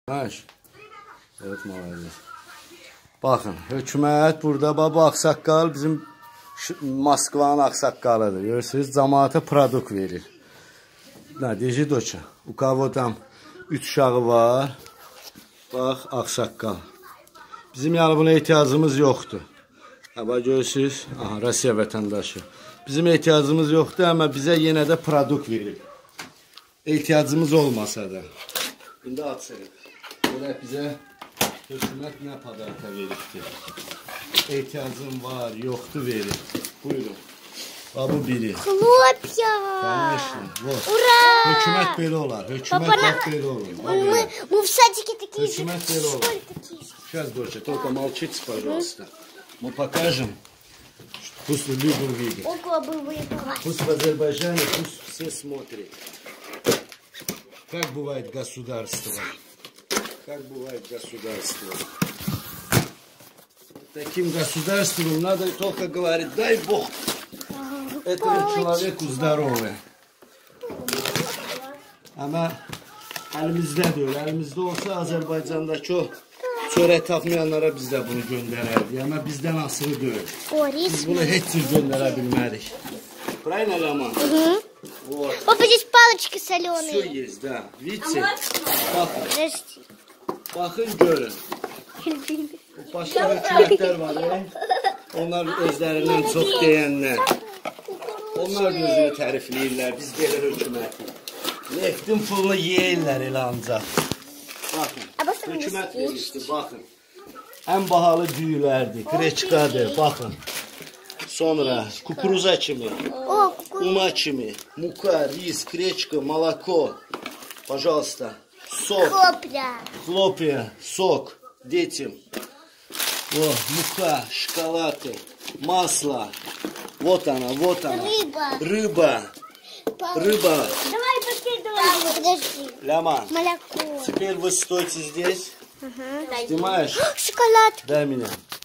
Evet, malazır. Bakın, hökumət burada, baba aksaqqal bizim Moskvanın aksaqqalıdır. Görürsünüz, cəmaata produkt verir. Deyəcək doça. U kavo tam 3 uşağı var. Bax, aksaqqal. Bizim yani buna ihtiyacımız yoxdur. Bak görürsünüz, aha, Rusiya vətəndaşı. Bizim ihtiyacımız yoxdur, ama bizə yenə də produkt verir. İhtiyacımız olmasa da. İndi açırıq. Burada bizə hökumət nə padarka veribdir. İhtiyacım var, yoxdur verir. Buyurun. Bu biri. Хлопья! Конечно. Вот. Ура! Hökumət belə olar. Hökumət bak belə olur. Мы в садике такие же. Hökumət belə olur. Сейчас, доча, только молчите, пожалуйста. Мы покажем, пусть люди увидят. Ого, бы выебалась. Пусть в Азербайджане, пусть все смотрят. Как бывает государство. Как бывает государство. Таким государством надо только говорить, дай Бог этому человеку здоровья. Ama elimizde değil. Elimizde olsa Azerbaycan'daki o çörək tapmayanlara biz de bunu göndererdik. Ama bizden asılı değil. Biz bunu hiç göndərə bilmərik. Правильно, Роман? Угу. Вот. Папа, здесь палочки соленые. Все есть, да. Видите? Bakın. Подожди. Bakın görün. Başka hükümetler var. Onlar özlerinden çok deyənlər. Onlar da özünü tərifləyirlər. Biz belə hökuməti. Neftin pulunu yeyirlər elə ancaq. Bakın. Hükümət verirdi. Bakın. En bahalı düyülərdir. Kreçkadır. Bakın. Sonra kukuruza kimi. Uma kimi. Muka, ris, kreçka, молоко. Пожалуйста. Сок. Хлопья. Сок. Детям. О, мука, шоколады, масло. Вот она, вот она. Рыба. Рыба. Давай покидывай. Подожди. Ляма. Молоко. Теперь вы стойте здесь. Снимаешь? Шоколад. Дай меня.